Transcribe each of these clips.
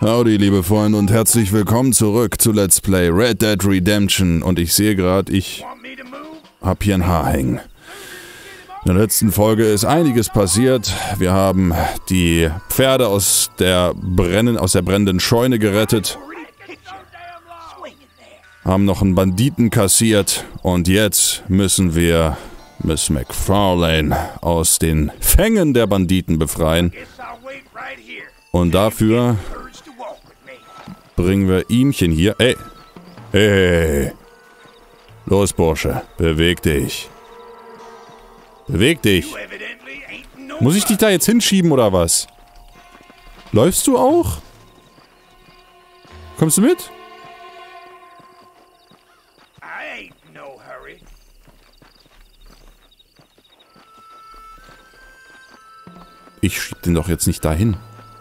Howdy, liebe Freunde, und herzlich willkommen zurück zu Let's Play Red Dead Redemption. Und ich sehe gerade, ich habe hier ein Haar hängen. In der letzten Folge ist einiges passiert. Wir haben die Pferde aus der brennenden Scheune gerettet. Haben noch einen Banditen kassiert. Und jetzt müssen wir Miss MacFarlane aus den Fängen der Banditen befreien. Und dafür bringen wir ihmchen hier. Ey. Hey. Los, Bursche. Beweg dich. Beweg dich. Muss ich dich da jetzt hinschieben oder was? Läufst du auch? Kommst du mit? Ich schieb den doch jetzt nicht dahin.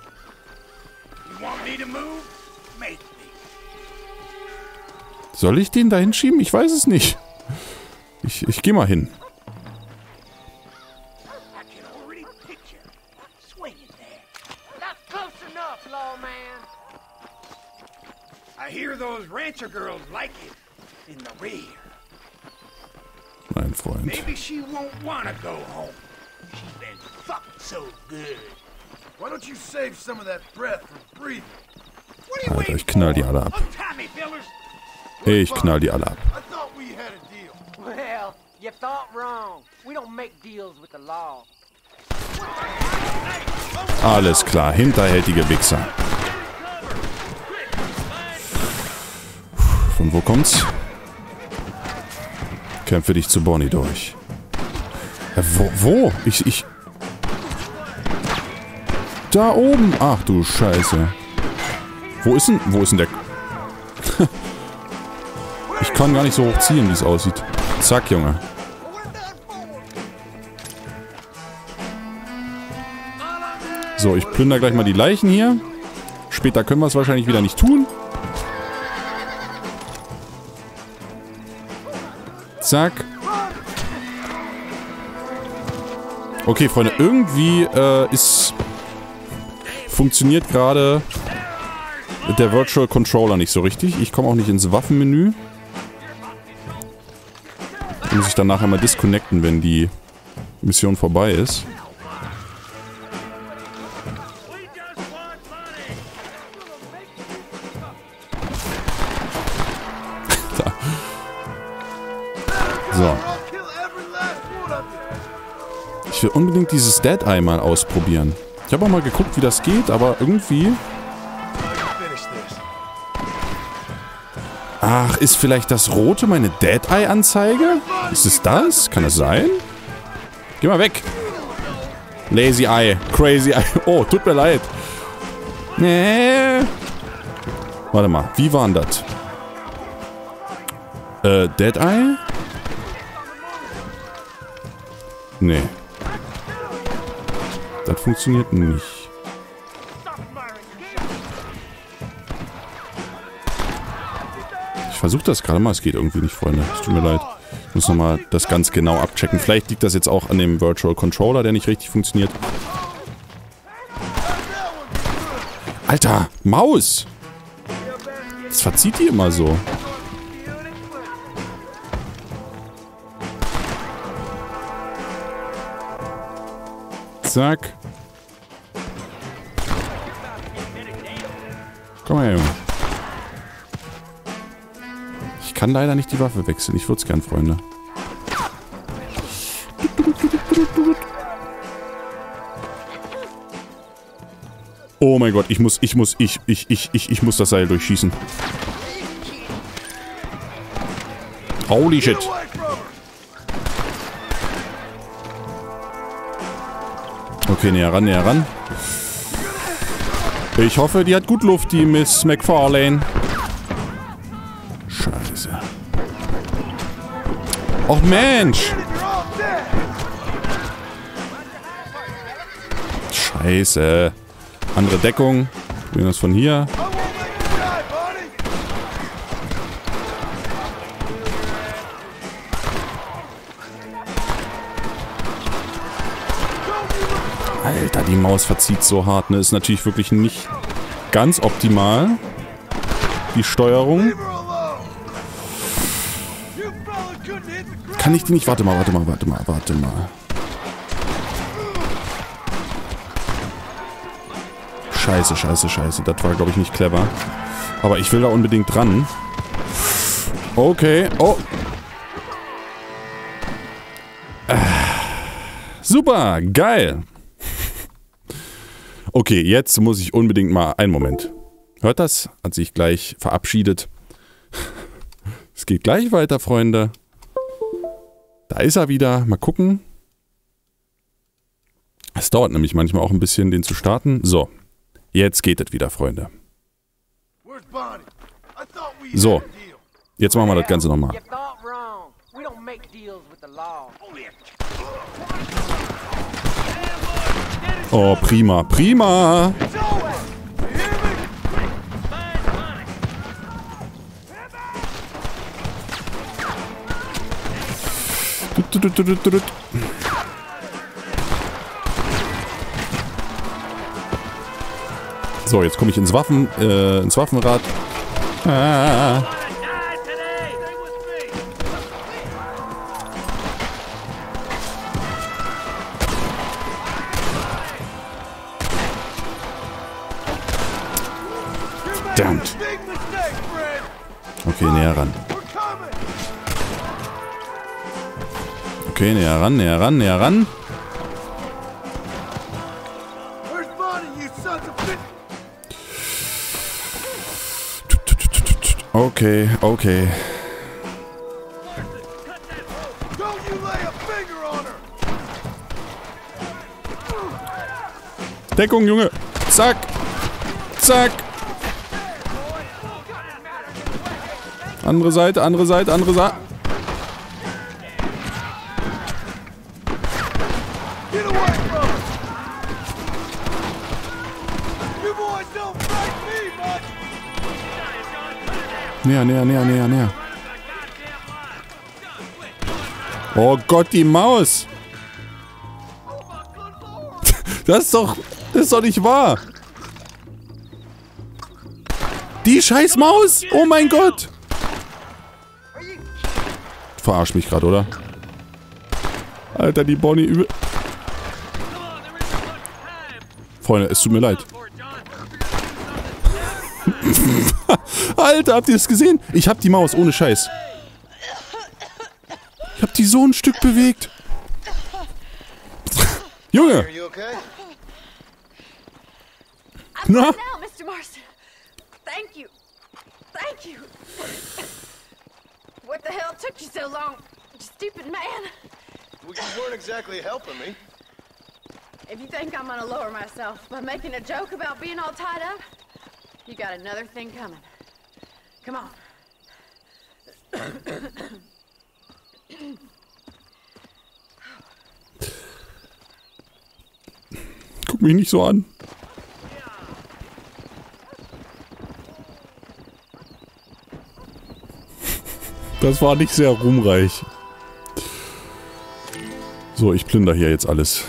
Soll ich den da hinschieben? Ich weiß es nicht. Ich geh mal hin. Mein Freund. Alter, ich knall die alle ab. Ich knall die alle ab. Alles klar, hinterhältige Wichser. Von wo kommt's? Kämpfe dich zu Bonnie durch. Ja, wo? Ich... Da oben! Ach du Scheiße. Wo ist denn der... Ich kann gar nicht so hoch ziehen, wie es aussieht. Zack, Junge. So, ich plündere gleich mal die Leichen hier. Später können wir es wahrscheinlich wieder nicht tun. Zack. Okay, Freunde, irgendwie funktioniert gerade der Virtual Controller nicht so richtig. Ich komme auch nicht ins Waffenmenü. Muss ich dann nachher mal disconnecten, wenn die Mission vorbei ist. So. Ich will unbedingt dieses Dead Eye mal ausprobieren. Ich habe auch mal geguckt, wie das geht, aber irgendwie... Ach, ist vielleicht das Rote meine Dead Eye Anzeige? Ist es das? Kann das sein? Geh mal weg. Lazy Eye. Crazy Eye. Oh, tut mir leid. Nee. Warte mal, wie war denn das? Dead Eye? Nee. Das funktioniert nicht. Ich versuche das gerade mal, es geht irgendwie nicht, Freunde. Es tut mir leid. Ich muss nochmal das ganz genau abchecken. Vielleicht liegt das jetzt auch an dem Virtual Controller, der nicht richtig funktioniert. Alter, Maus! Das verzieht die immer so. Zack. Komm her, Junge. Ich kann leider nicht die Waffe wechseln. Ich würde es gern, Freunde. Oh mein Gott, ich muss das Seil durchschießen. Holy shit. Okay, näher ran, näher ran. Ich hoffe, die hat gut Luft, die Miss MacFarlane. Scheiße. Och Mensch! Scheiße. Andere Deckung. Probieren wir das von hier. Alter, die Maus verzieht so hart, ne? Ist natürlich wirklich nicht ganz optimal. Die Steuerung. Kann ich die nicht... Warte mal. Scheiße. Das war, glaube ich, nicht clever. Aber ich will da unbedingt dran. Okay. Oh. Super. Geil. Okay, jetzt muss ich unbedingt mal... Einen Moment. Hört das? Hat sich gleich verabschiedet. Es geht gleich weiter, Freunde. Da ist er wieder. Mal gucken. Es dauert nämlich manchmal auch ein bisschen, den zu starten. So. Jetzt geht es wieder, Freunde. So. Jetzt machen wir das Ganze nochmal. Oh, prima. Prima! So, jetzt komme ich ins Waffenrad. Ah. Verdammt. Okay, näher ran. Okay, näher ran. Okay. Deckung, Junge. Zack. Andere Seite. Näher. Oh Gott, die Maus! Das ist doch nicht wahr! Die scheiß Maus! Oh mein Gott! Verarsch mich gerade, oder? Alter, die Bonnie übel... Freunde, es tut mir leid. Alter, habt ihr das gesehen? Ich hab die Maus, ohne Scheiß. Ich hab die so ein Stück bewegt. Junge! Na? Mr. Marston. Thank you. What the hell took you so long, you stupid man? Well, you weren't exactly helping me. If you think I'm gonna lower myself by making a joke about being all tied up, you got another thing coming. Come on. Guck mich nicht so an. Das war nicht sehr ruhmreich. So, ich plündere hier jetzt alles.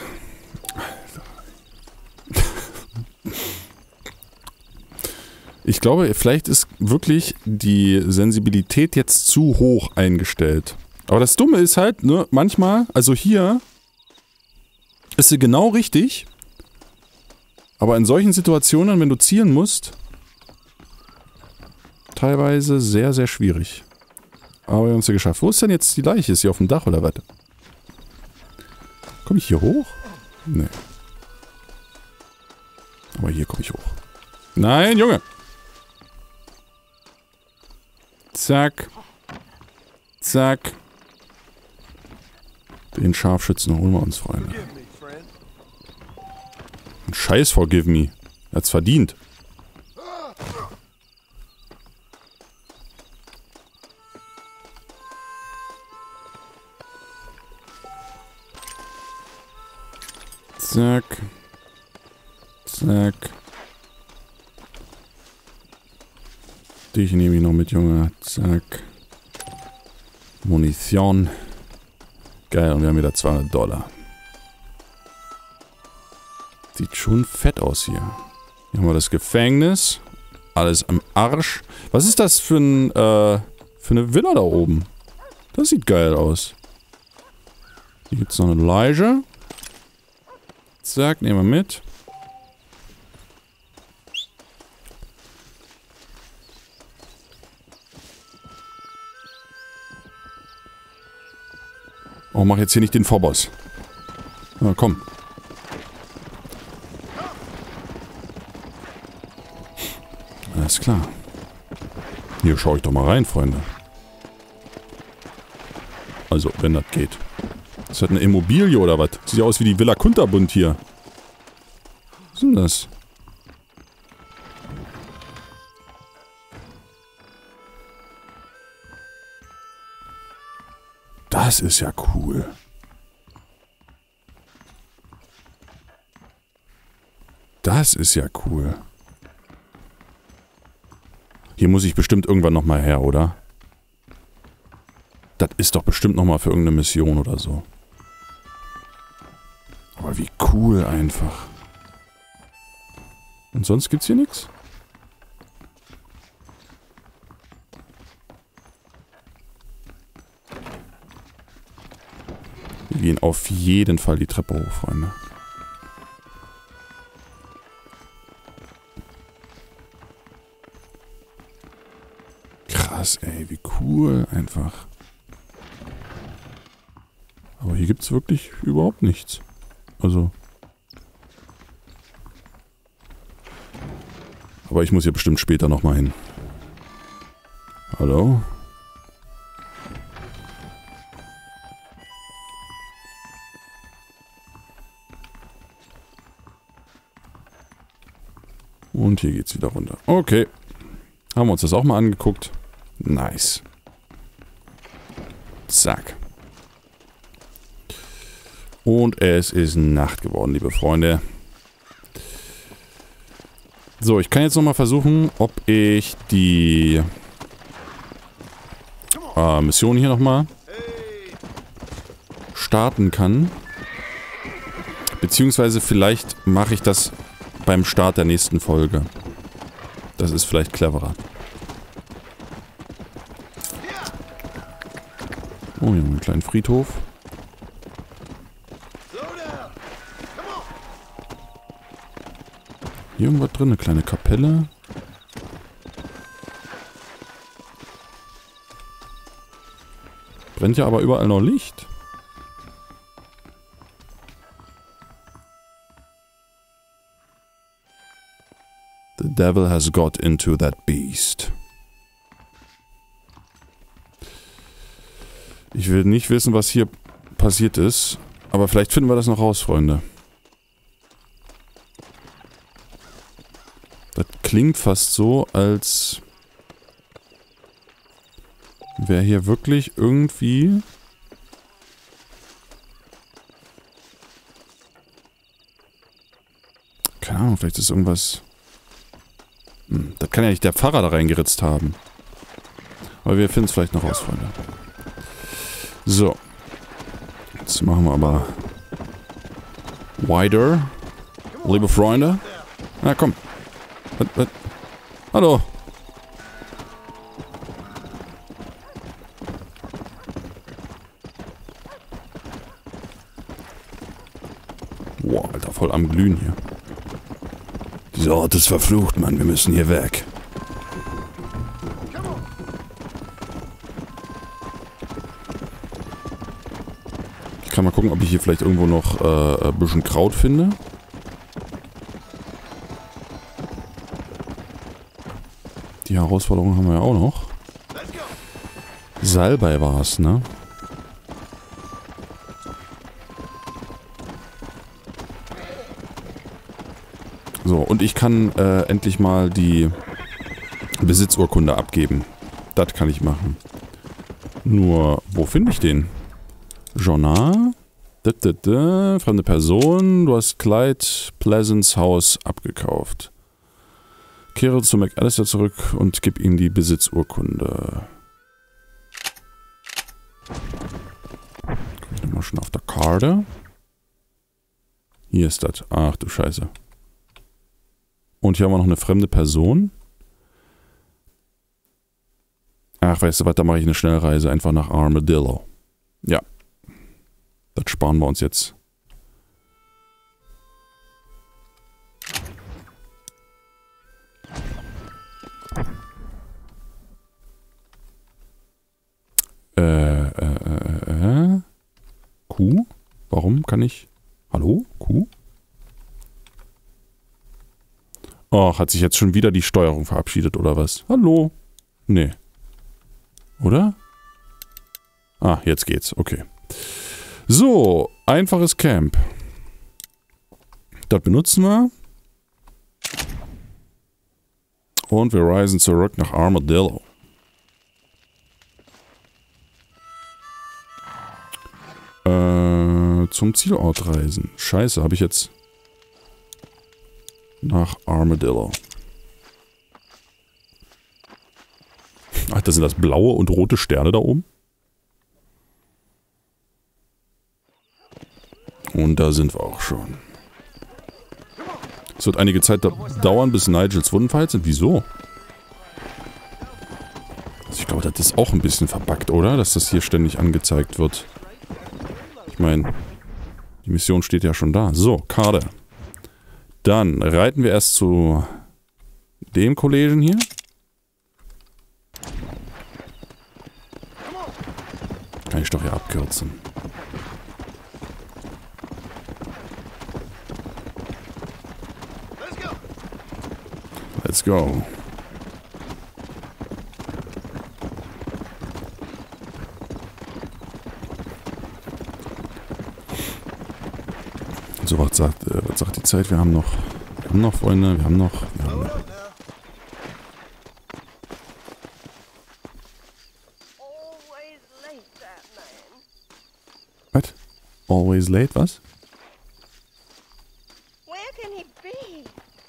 Ich glaube, vielleicht ist wirklich die Sensibilität jetzt zu hoch eingestellt. Aber das Dumme ist halt, ne, manchmal, also hier ist sie genau richtig. Aber in solchen Situationen, wenn du zielen musst, teilweise sehr, sehr schwierig. Aber wir haben es ja geschafft. Wo ist denn jetzt die Leiche? Ist sie auf dem Dach oder was? Komme ich hier hoch? Nee. Aber hier komme ich hoch. Nein, Junge! Zack. Den Scharfschützen holen wir uns, Freunde. Ein Scheiß Forgive Me. Er hat's verdient. Zack. Dich nehme ich noch mit, Junge. Zack. Munition. Geil, und wir haben wieder $200. Sieht schon fett aus hier. Hier haben wir das Gefängnis. Alles am Arsch. Was ist das für eine Villa da oben? Das sieht geil aus. Hier gibt es noch eine Leiche. Zack, nehmen wir mit. Oh, mach jetzt hier nicht den Vorboss. Na, komm. Alles klar. Hier schaue ich doch mal rein, Freunde. Also, wenn das geht. Ist das eine Immobilie oder was? Sieht ja aus wie die Villa Kunterbund hier. Was ist denn das? Das ist ja cool. Das ist ja cool. Hier muss ich bestimmt irgendwann nochmal her, oder? Das ist doch bestimmt nochmal für irgendeine Mission oder so. Aber wie cool einfach. Und sonst gibt's hier nichts? Wir gehen auf jeden Fall die Treppe hoch, Freunde. Krass, ey, wie cool einfach. Aber hier gibt's wirklich überhaupt nichts. Also. Aber ich muss hier bestimmt später nochmal hin. Hallo? Und hier geht's wieder runter. Okay. Haben wir uns das auch mal angeguckt. Nice. Zack. Und es ist Nacht geworden, liebe Freunde. So, ich kann jetzt nochmal versuchen, ob ich die Mission hier nochmal starten kann. Beziehungsweise vielleicht mache ich das beim Start der nächsten Folge. Das ist vielleicht cleverer. Oh, hier haben wir einen kleinen Friedhof. Hier irgendwas drin, eine kleine Kapelle. Brennt ja aber überall noch Licht. The devil has got into that beast. Ich will nicht wissen, was hier passiert ist, aber vielleicht finden wir das noch raus, Freunde. Das klingt fast so, als wäre hier wirklich irgendwie keine Ahnung, vielleicht ist irgendwas. Das kann ja nicht der Pfarrer da reingeritzt haben. Aber wir finden es vielleicht noch raus, Freunde. So. Jetzt machen wir aber wider. Liebe Freunde. Na komm. Was? Hallo. Boah, Alter, voll am Glühen hier. Dieser Ort ist verflucht, Mann. Wir müssen hier weg. Ich kann mal gucken, ob ich hier vielleicht irgendwo noch ein bisschen Kraut finde. Die Herausforderung haben wir ja auch noch. Salbei war es, ne? So, und ich kann endlich mal die Besitzurkunde abgeben. Das kann ich machen. Nur, wo finde ich den? Journal? Fremde Person. Du hast Clyde Pleasants Haus abgekauft. Kehre zu McAllister zurück und gib ihm die Besitzurkunde. Guck ich nochmal schon auf der Karte. Hier ist das. Ach du Scheiße. Und hier haben wir noch eine fremde Person. Ach, weißt du was, da mache ich eine Schnellreise einfach nach Armadillo. Ja. Das sparen wir uns jetzt. Kuh? Warum kann ich... Hallo? Kuh? Oh, hat sich jetzt schon wieder die Steuerung verabschiedet, oder was? Hallo? Nee. Oder? Ah, jetzt geht's. Okay. So, einfaches Camp. Das benutzen wir. Und wir reisen zurück nach Armadillo. Zum Zielort reisen. Scheiße, habe ich jetzt... Nach Armadillo. Ach, das sind das blaue und rote Sterne da oben. Und da sind wir auch schon. Es wird einige Zeit dauern, bis Nigels Wunden verheilt sind. Wieso? Also ich glaube, das ist auch ein bisschen verbuggt, oder? Dass das hier ständig angezeigt wird. Ich meine, die Mission steht ja schon da. So, Karte. Dann reiten wir erst zu dem Kollegen hier. Kann ich doch hier abkürzen. Let's go. So, was sagt die Zeit? Wir haben noch Freunde, wir haben noch. What? Always late, was? Where can he be?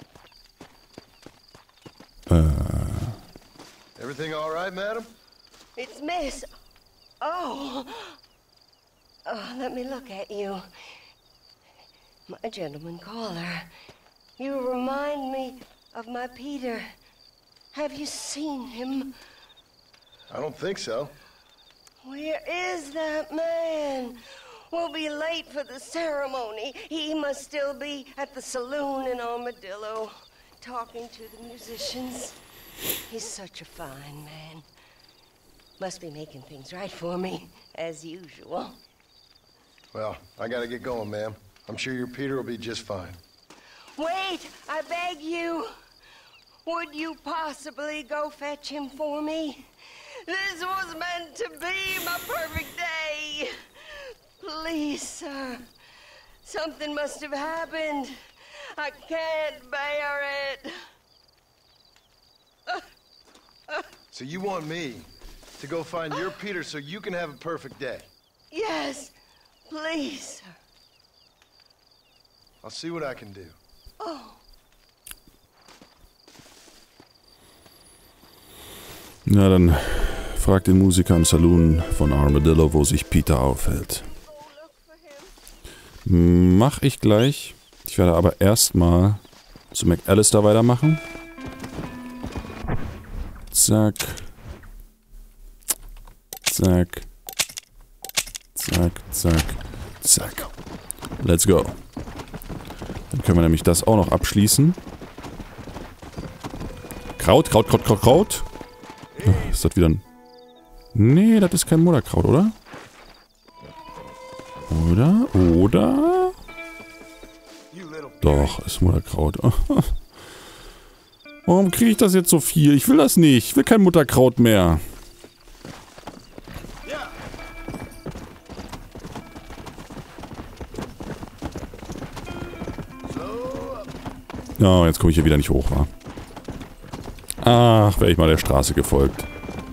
Everything all right, madam? It's Miss. Oh. Oh, let me look at you. My gentleman caller. You remind me of my Peter. Have you seen him? I don't think so. Where is that man? We'll be late for the ceremony. He must still be at the saloon in Armadillo, talking to the musicians. He's such a fine man. Must be making things right for me, as usual. Well, I gotta get going, ma'am. I'm sure your Peter will be just fine. Wait, I beg you. Would you possibly go fetch him for me? This was meant to be my perfect day. Please, sir. Something must have happened. I can't bear it. So you want me to go find your Peter so you can have a perfect day? Yes, please, sir. I'll see what I can do. Oh. Na, dann frag den Musiker im Saloon von Armadillo, wo sich Peter aufhält. Mach ich gleich. Ich werde aber erstmal zu McAllister weitermachen. Zack. Zack. Zack, zack, zack. Let's go. Dann können wir nämlich das auch noch abschließen. Kraut. Ist das wieder ein... Nee, das ist kein Mutterkraut, oder? Oder? Doch, ist Mutterkraut. Warum kriege ich das jetzt so viel? Ich will das nicht. Ich will kein Mutterkraut mehr. Ja, jetzt komme ich hier wieder nicht hoch, wa? Ach, wäre ich mal der Straße gefolgt.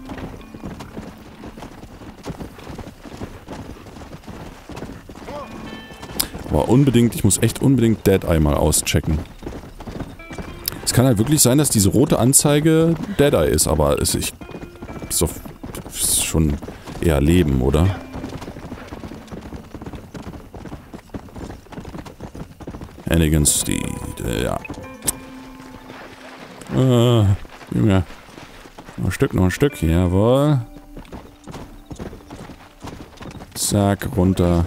Aber unbedingt, ich muss echt unbedingt Dead Eye mal auschecken. Es kann halt wirklich sein, dass diese rote Anzeige Dead Eye ist, aber ist doch ist schon eher Leben, oder? Hannigan Steed, ja. Junge. Noch ein Stück. Jawohl. Zack, runter.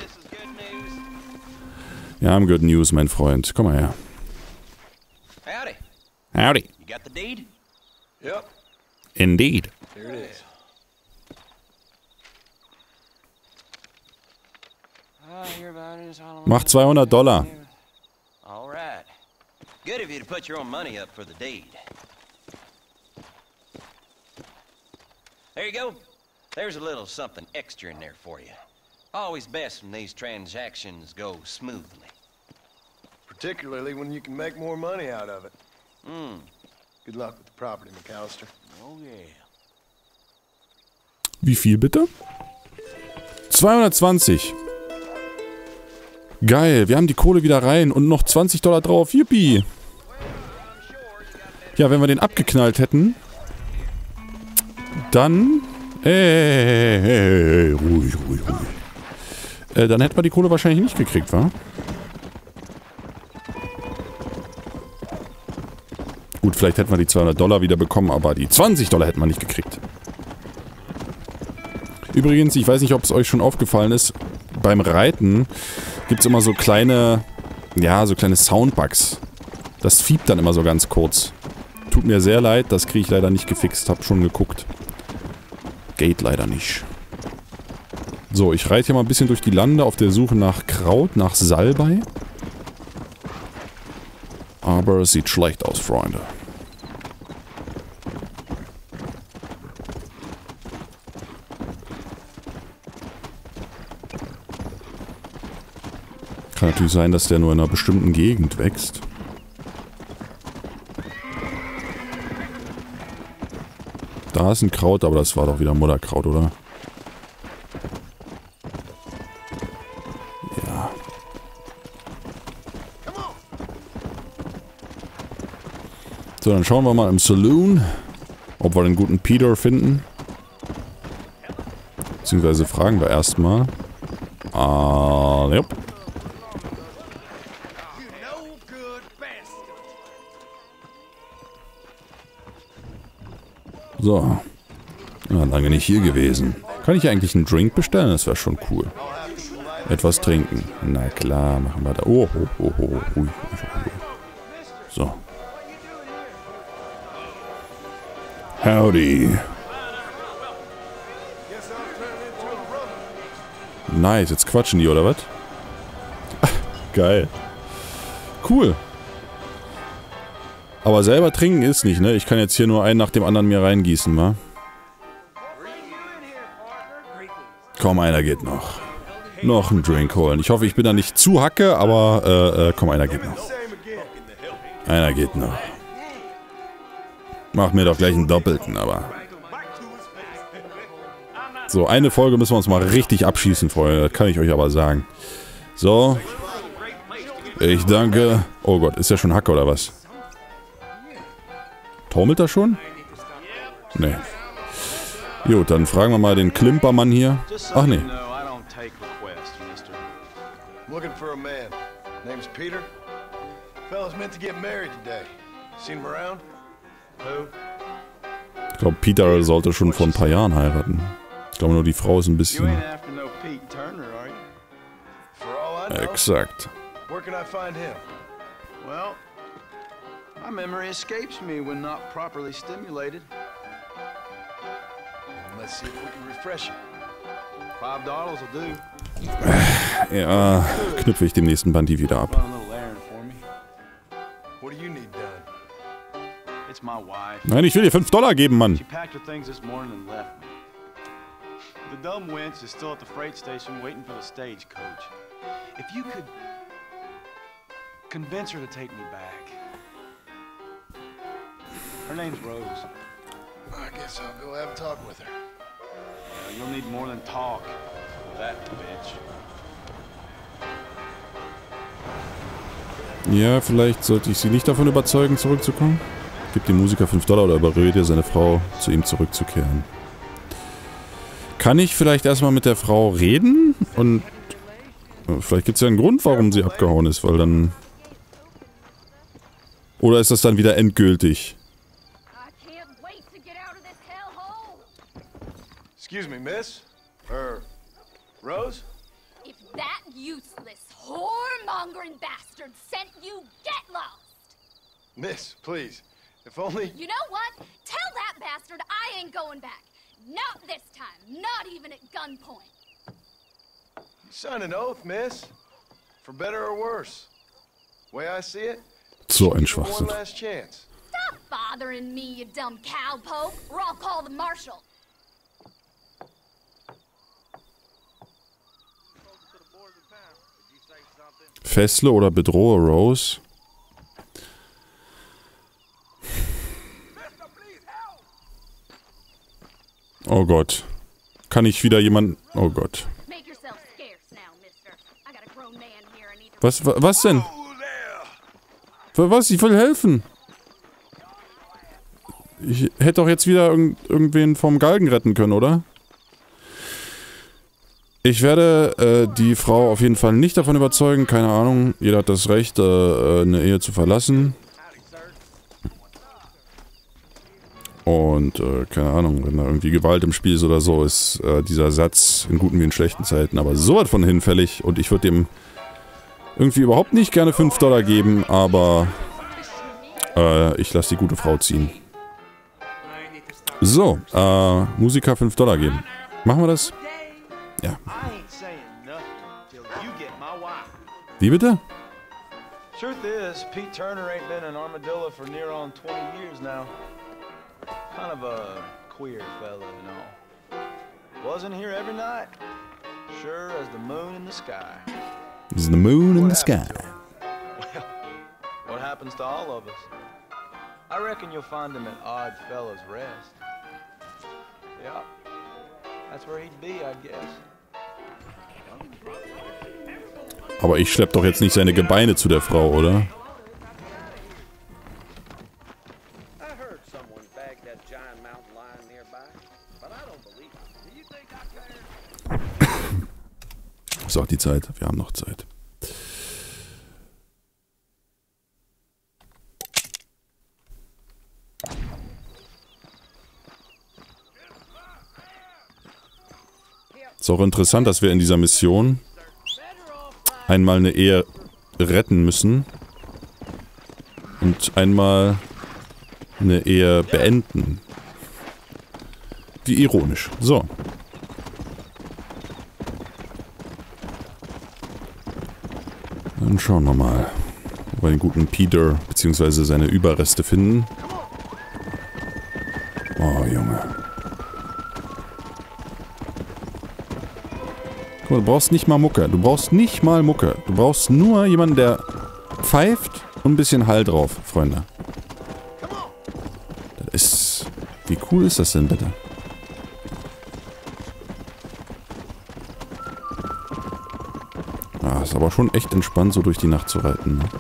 Wir haben good news, mein Freund. Komm mal her. Howdy. Howdy. You got the deed? Yep, Indeed. here it is. Mach $200. All right. Good of you to put your own money up for the deed. There you go. There's a little something extra in there for you. Always best when these transactions go smoothly. Particularly when you can make more money out of it. Hmm. Good luck with the property, McAllister. Oh yeah. Wie viel bitte? 220. Geil, wir haben die Kohle wieder rein und noch $20 drauf. Yippie. Ja, wenn wir den abgeknallt hätten, dann... ruhig. Dann hätten wir die Kohle wahrscheinlich nicht gekriegt, wa? Gut, vielleicht hätten wir die $200 wieder bekommen, aber die $20 hätten wir nicht gekriegt. Übrigens, ich weiß nicht, ob es euch schon aufgefallen ist, beim Reiten gibt es immer so kleine, ja, so kleine Soundbugs. Das fiebt dann immer so ganz kurz. Tut mir sehr leid, das kriege ich leider nicht gefixt, hab schon geguckt. Geht leider nicht. So, ich reite hier mal ein bisschen durch die Lande auf der Suche nach Kraut, nach Salbei. Aber es sieht schlecht aus, Freunde. Kann natürlich sein, dass der nur in einer bestimmten Gegend wächst. Da ist ein Kraut, aber das war doch wieder Mutterkraut, oder? Ja. So, dann schauen wir mal im Saloon, ob wir den guten Peter finden. Beziehungsweise fragen wir erstmal. Ja. So. Ja, lange nicht hier gewesen. Kann ich eigentlich einen Drink bestellen? Das wäre schon cool. Etwas trinken. Na klar, machen wir da. Oh, ruhig. So. Howdy. Nice, jetzt quatschen die, oder was? Geil. Cool. Aber selber trinken ist nicht, ne? Ich kann jetzt hier nur einen nach dem anderen mir reingießen, wa? Komm, einer geht noch. Noch einen Drink holen. Ich hoffe, ich bin da nicht zu hacke, aber, komm, einer geht noch. Einer geht noch. Mach mir doch gleich einen Doppelten, aber... So, eine Folge müssen wir uns mal richtig abschießen, Freunde. Das kann ich euch aber sagen. So. Ich danke... Oh Gott, ist der schon Hacke oder was? Taumelt er schon? Nee. Gut, dann fragen wir mal den Klimpermann hier. Ach nee. Looking for a man. Name's Peter. Fella's meant to get married today. Seen him around? Who? Ich glaube, Peter sollte schon vor ein paar Jahren heiraten. Ich glaube nur, die Frau ist ein bisschen... Exakt. Where can I find him? Well, my memory escapes me when not properly stimulated. Let's see if we can refresh it. $5 will do. Ja, knüpfe ich dem nächsten Bandi wieder ab. Run a little errand for me. What do you need done? It's my wife. Nein, ich will dir $5 geben, Mann. She packed her things this morning and left me. The dumb wench is still at the freight station waiting for the stagecoach. If you could convince her to take me back. Her name's Rose. I guess I'll go have a talk with her. You'll need more than talk with that bitch. Ja, vielleicht sollte ich sie nicht davon überzeugen, zurückzukommen. Gib dem Musiker $5 oder überrede seine Frau, zu ihm zurückzukehren. Kann ich vielleicht erstmal mit der Frau reden? Und vielleicht gibt es ja einen Grund, warum sie abgehauen ist, weil dann... Oder ist das dann wieder endgültig? Excuse me, miss? Rose? If that useless, whoremongering bastard sent you, get lost! Miss, please. If only... You know what? Tell that bastard I ain't going back. Not this time. Not even at gunpoint. You signed an oath, miss. For better or worse. Way I see it, So ein one Schwachsinn. last chance. Stop bothering me, you dumb cowpoke, or I'll call the marshal. Fessle oder bedrohe Rose. Oh Gott. Kann ich wieder jemanden... Oh Gott. Make yourself scarce now, mister. I got a grown man here and need to... Was denn? Für was? Ich will helfen. Ich hätte doch jetzt wieder irgendwen vom Galgen retten können, oder? Ich werde die Frau auf jeden Fall nicht davon überzeugen. Keine Ahnung. Jeder hat das Recht, eine Ehe zu verlassen. Und, keine Ahnung, wenn da irgendwie Gewalt im Spiel ist oder so, ist dieser Satz in guten wie in schlechten Zeiten aber so weit von hinfällig. Und ich würde dem irgendwie überhaupt nicht gerne $5 geben, aber ich lasse die gute Frau ziehen. So, Musiker $5 geben. Machen wir das? Ja. Wie bitte? Truth is, Pete Turner ain't been in Armadillo for near on 20 years now. Kind of a queer fella and all. Wasn't here every night. Sure as the moon in the sky. It's the moon in the sky. Well, what happens to all of us? I reckon you'll find him at Odd Fellow's Rest. Yeah, that's where he'd be, I guess. Aber ich schlepp doch jetzt nicht seine Gebeine zu der Frau, oder? Ist auch die Zeit. Wir haben noch Zeit. Ist auch interessant, dass wir in dieser Mission einmal eine Ehe retten müssen und einmal eine Ehe beenden. Wie ironisch. So. Dann schauen wir mal, ob wir den guten Peter bzw. seine Überreste finden. Oh, Junge. Guck mal, du brauchst nicht mal Mucke. Du brauchst nicht mal Mucke. Du brauchst nur jemanden, der pfeift und ein bisschen Hall drauf, Freunde. Das ist... Wie cool ist das denn bitte? Ah, ist aber schon echt entspannt, so durch die Nacht zu reiten, ne?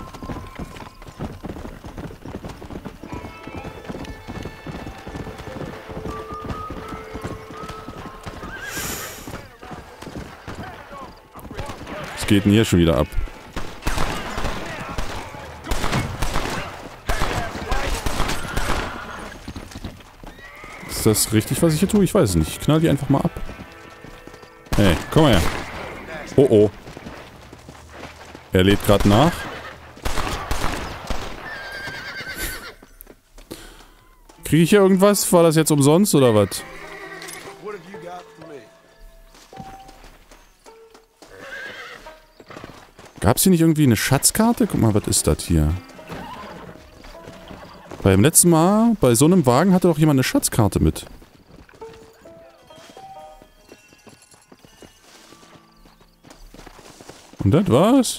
Was geht denn hier schon wieder ab? Ist das richtig, was ich hier tue? Ich weiß es nicht. Ich knall die einfach mal ab. Hey, komm mal her. Oh oh. Er lädt gerade nach. Kriege ich hier irgendwas? War das jetzt umsonst oder was? Gab es hier nicht irgendwie eine Schatzkarte? Guck mal, was ist das hier? Beim letzten Mal, bei so einem Wagen, hatte doch jemand eine Schatzkarte mit. Und das war's?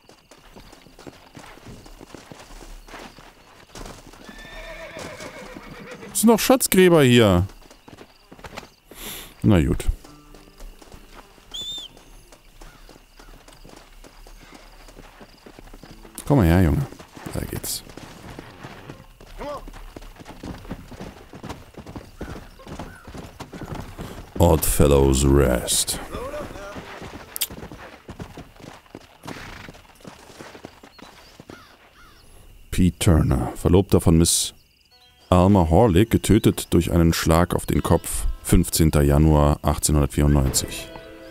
Es sind noch Schatzgräber hier. Na gut. Komm mal her, Junge. Da geht's. Odd Fellow's Rest. Pete Turner, Verlobter von Miss Alma Horlick, getötet durch einen Schlag auf den Kopf, 15. Januar 1894.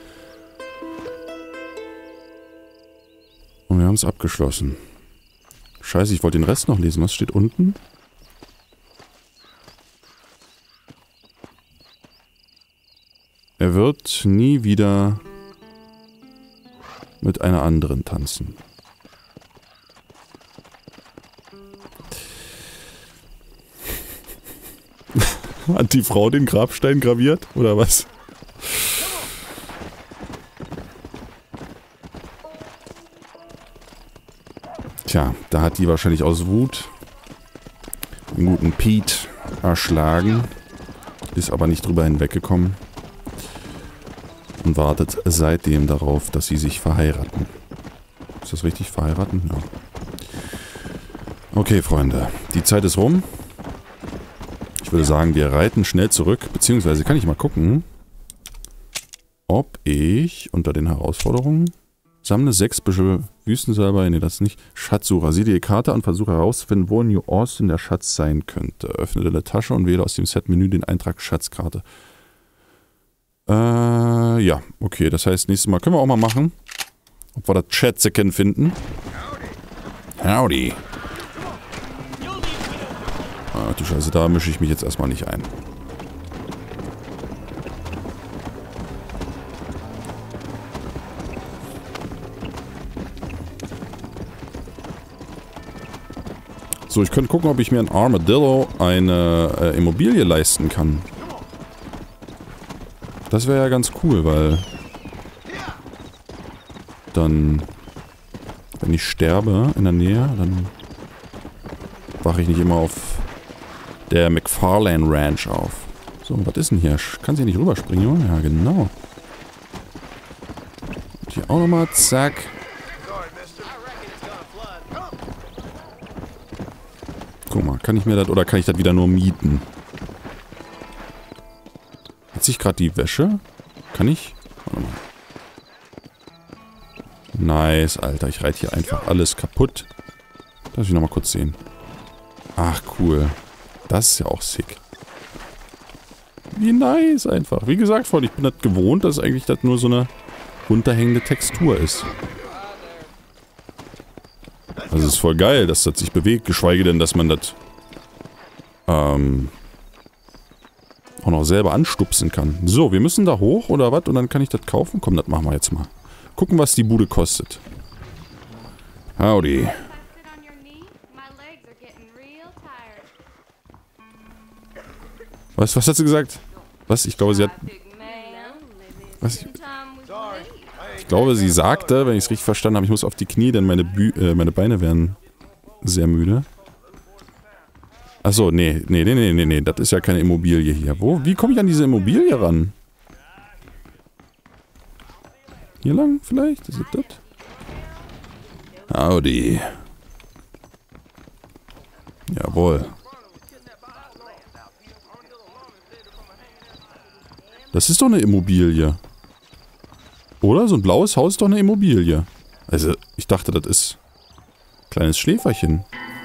Und wir haben es abgeschlossen. Scheiße, ich wollte den Rest noch lesen. Was steht unten? Er wird nie wieder mit einer anderen tanzen. Hat die Frau den Grabstein graviert? Oder was? Tja, da hat die wahrscheinlich aus Wut den guten Pete erschlagen. Ist aber nicht drüber hinweggekommen. Und wartet seitdem darauf, dass sie sich verheiraten. Ist das richtig? Verheiraten? Ja. Okay, Freunde. Die Zeit ist rum. Ich würde sagen, wir reiten schnell zurück. Beziehungsweise kann ich mal gucken, ob ich unter den Herausforderungen sammle 6 Büschel Wüstensalbei. Ne, das nicht. Schatzsucher. Sieh dir die Karte an, versuche herauszufinden, wo in New Austin der Schatz sein könnte. Öffne deine Tasche und wähle aus dem Set-Menü den Eintrag Schatzkarte. Ja, okay, das heißt, nächstes Mal können wir auch mal machen, ob wir das Schätzchen finden. Howdy. Ach du Scheiße, da mische ich mich jetzt erstmal nicht ein. So, ich könnte gucken, ob ich mir in Armadillo eine Immobilie leisten kann. Das wäre ja ganz cool, weil dann, wenn ich sterbe in der Nähe, dann wache ich nicht immer auf der McFarlane Ranch auf. So, was ist denn hier? Kann sie nicht rüberspringen, Junge? Ja, genau. Und hier auch nochmal, zack. Guck mal, kann ich mir das, oder kann ich das wieder nur mieten? Hat sich gerade die Wäsche? Kann ich? Warte mal. Nice, Alter. Ich reite hier einfach alles kaputt. Lass mich nochmal kurz sehen. Ach, cool. Das ist ja auch sick. Wie nice einfach. Wie gesagt, Freunde, ich bin das gewohnt, dass eigentlich das nur so eine runterhängende Textur ist. Also es ist voll geil, dass das sich bewegt, geschweige denn, dass man das auch noch selber anstupsen kann. So, wir müssen da hoch oder was? Und dann kann ich das kaufen? Komm, das machen wir jetzt mal. Gucken, was die Bude kostet. Howdy. Was hat sie gesagt? Was? Ich glaube, sie hat... Was? Ich glaube, sie sagte, wenn ich es richtig verstanden habe, ich muss auf die Knie, denn meine Beine wären sehr müde. Achso, nee, das ist ja keine Immobilie hier. Wie komme ich an diese Immobilie ran? Hier lang vielleicht? Ist das? Howdy. Jawohl. Das ist doch eine Immobilie. Oder? So ein blaues Haus ist doch eine Immobilie. Also, ich dachte, das ist ein kleines Schläferchen.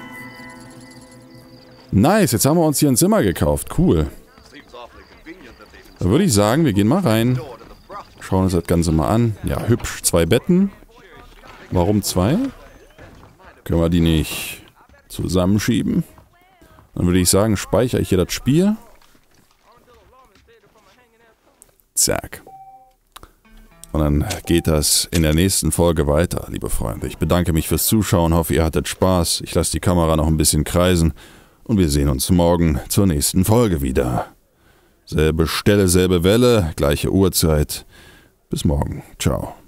Nice, jetzt haben wir uns hier ein Zimmer gekauft. Cool. Da würde ich sagen, wir gehen mal rein. Schauen uns das Ganze mal an. Ja, hübsch. 2 Betten. Warum 2? Können wir die nicht zusammenschieben? Dann würde ich sagen, speichere ich hier das Spiel. Zack. Und dann geht das in der nächsten Folge weiter, liebe Freunde. Ich bedanke mich fürs Zuschauen, hoffe, ihr hattet Spaß. Ich lasse die Kamera noch ein bisschen kreisen. Und wir sehen uns morgen zur nächsten Folge wieder. Selbe Stelle, selbe Welle, gleiche Uhrzeit. Bis morgen. Ciao.